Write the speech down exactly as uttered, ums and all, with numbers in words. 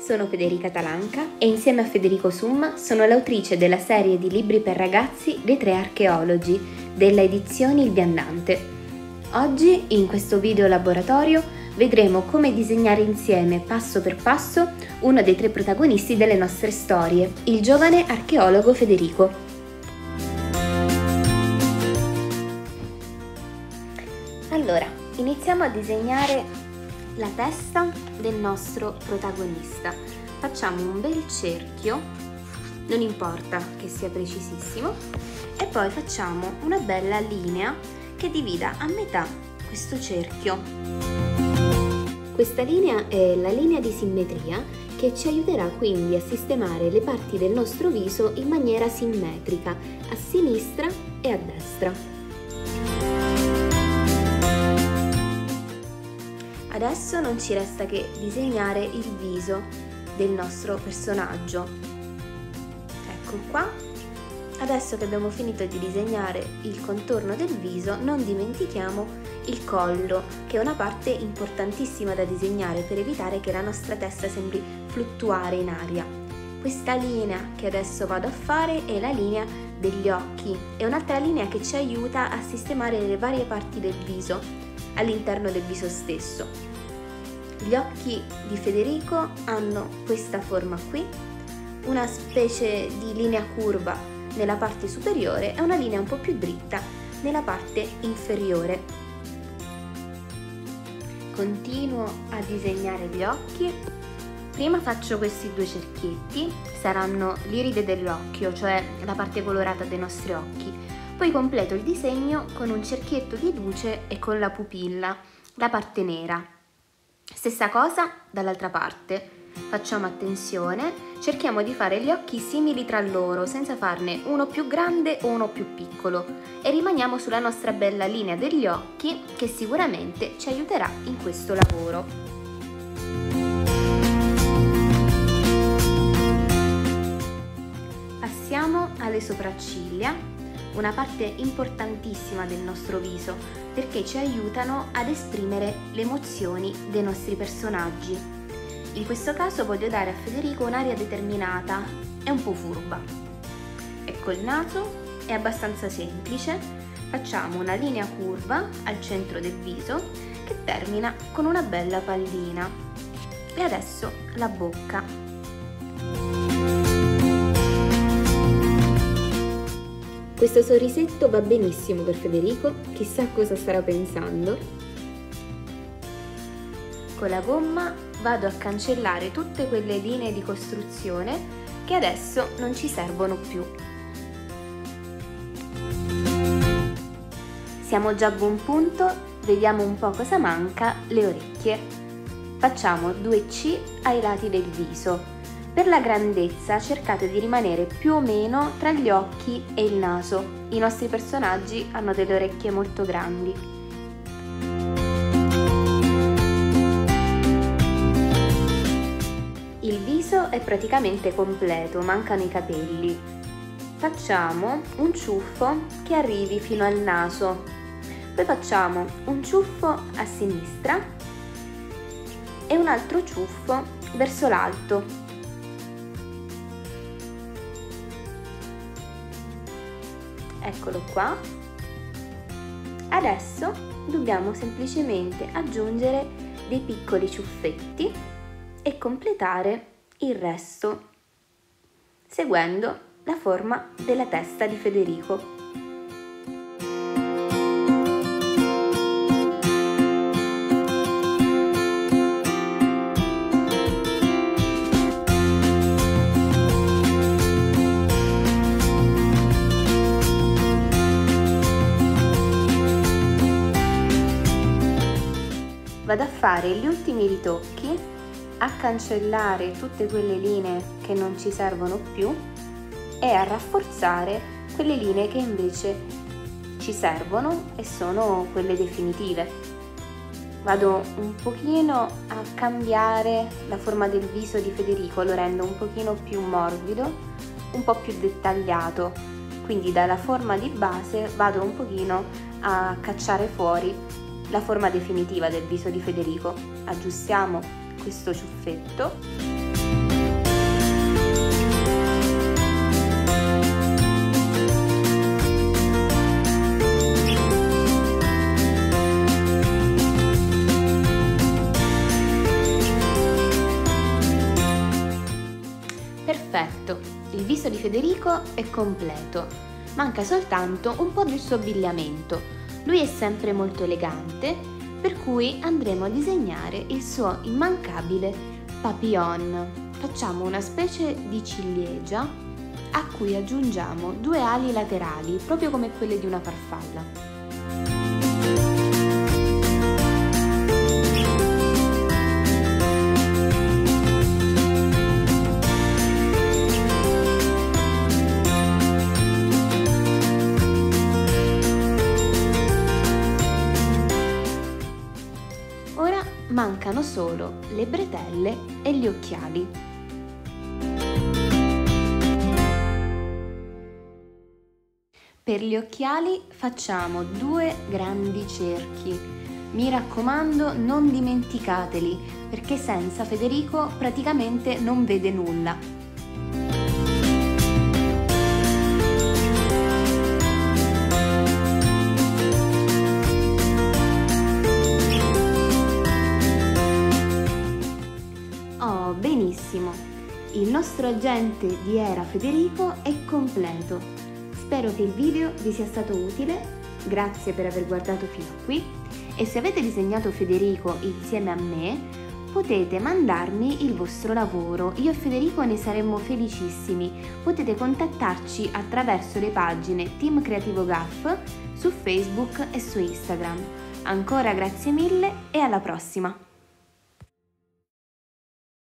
sono Federica Talanca e insieme a Federico Summa sono l'autrice della serie di libri per ragazzi dei tre archeologi della Edizioni Il Viandante. Oggi, in questo video laboratorio, vedremo come disegnare insieme, passo per passo, uno dei tre protagonisti delle nostre storie, il giovane archeologo Federico. Allora, iniziamo a disegnare la testa del nostro protagonista. Facciamo un bel cerchio, non importa che sia precisissimo, e poi facciamo una bella linea che divida a metà questo cerchio. Questa linea è la linea di simmetria che ci aiuterà quindi a sistemare le parti del nostro viso in maniera simmetrica, a sinistra e a destra. Adesso non ci resta che disegnare il viso del nostro personaggio. Ecco qua. Adesso che abbiamo finito di disegnare il contorno del viso, non dimentichiamo il collo, che è una parte importantissima da disegnare per evitare che la nostra testa sembri fluttuare in aria. Questa linea che adesso vado a fare è la linea degli occhi, è un'altra linea che ci aiuta a sistemare le varie parti del viso all'interno del viso stesso. Gli occhi di Federico hanno questa forma qui, una specie di linea curva nella parte superiore e una linea un po' più dritta nella parte inferiore. Continuo a disegnare gli occhi. Prima faccio questi due cerchietti, saranno l'iride dell'occhio, cioè la parte colorata dei nostri occhi. Poi completo il disegno con un cerchietto di luce e con la pupilla, la parte nera. Stessa cosa dall'altra parte. Facciamo attenzione, cerchiamo di fare gli occhi simili tra loro, senza farne uno più grande o uno più piccolo, e rimaniamo sulla nostra bella linea degli occhi che sicuramente ci aiuterà in questo lavoro. Passiamo alle sopracciglia, una parte importantissima del nostro viso, perché ci aiutano ad esprimere le emozioni dei nostri personaggi. In questo caso voglio dare a Federico un'aria determinata e un po' furba. Ecco, il naso è abbastanza semplice, facciamo una linea curva al centro del viso che termina con una bella pallina. E adesso la bocca. Questo sorrisetto va benissimo per Federico, chissà cosa starà pensando. Con la gomma vado a cancellare tutte quelle linee di costruzione che adesso non ci servono più. Siamo già a buon punto, vediamo un po' cosa manca: le orecchie. Facciamo due C ai lati del viso. Per la grandezza cercate di rimanere più o meno tra gli occhi e il naso. I nostri personaggi hanno delle orecchie molto grandi. Il viso è praticamente completo, mancano i capelli. Facciamo un ciuffo che arrivi fino al naso. Poi facciamo un ciuffo a sinistra e un altro ciuffo verso l'alto. Eccolo qua. Adesso dobbiamo semplicemente aggiungere dei piccoli ciuffetti e completare il resto, seguendo la forma della testa di Federico. Vado a fare gli ultimi ritocchi, a cancellare tutte quelle linee che non ci servono più e a rafforzare quelle linee che invece ci servono e sono quelle definitive. Vado un pochino a cambiare la forma del viso di Federico, lo rendo un pochino più morbido, un po' più dettagliato, quindi dalla forma di base vado un pochino a cacciare fuori la forma definitiva del viso di Federico. Aggiustiamo questo ciuffetto Perfetto, il viso di Federico è completo, manca soltanto un po' del suo abbigliamento. Lui è sempre molto elegante, per cui andremo a disegnare il suo immancabile papillon. Facciamo una specie di ciliegia a cui aggiungiamo due ali laterali, proprio come quelle di una farfalla. Ora mancano solo le bretelle e gli occhiali. Per gli occhiali facciamo due grandi cerchi. Mi raccomando, non dimenticateli, perché senza Federico praticamente non vede nulla. Oh, benissimo! Il nostro agente di Era Federico è completo. Spero che il video vi sia stato utile, grazie per aver guardato fino a qui e se avete disegnato Federico insieme a me potete mandarmi il vostro lavoro, io e Federico ne saremmo felicissimi. Potete contattarci attraverso le pagine Team Creativo Gaff su Facebook e su Instagram. Ancora grazie mille e alla prossima!